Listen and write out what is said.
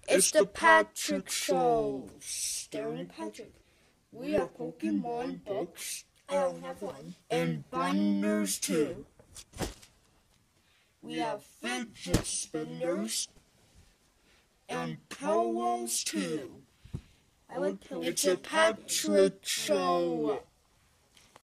It's the Patrick Show. Staring at Patrick. We have Pokemon books. I only have one. And binders too. We have fidget spinners. And pillows too. I like pillows. It's a Patrick Show.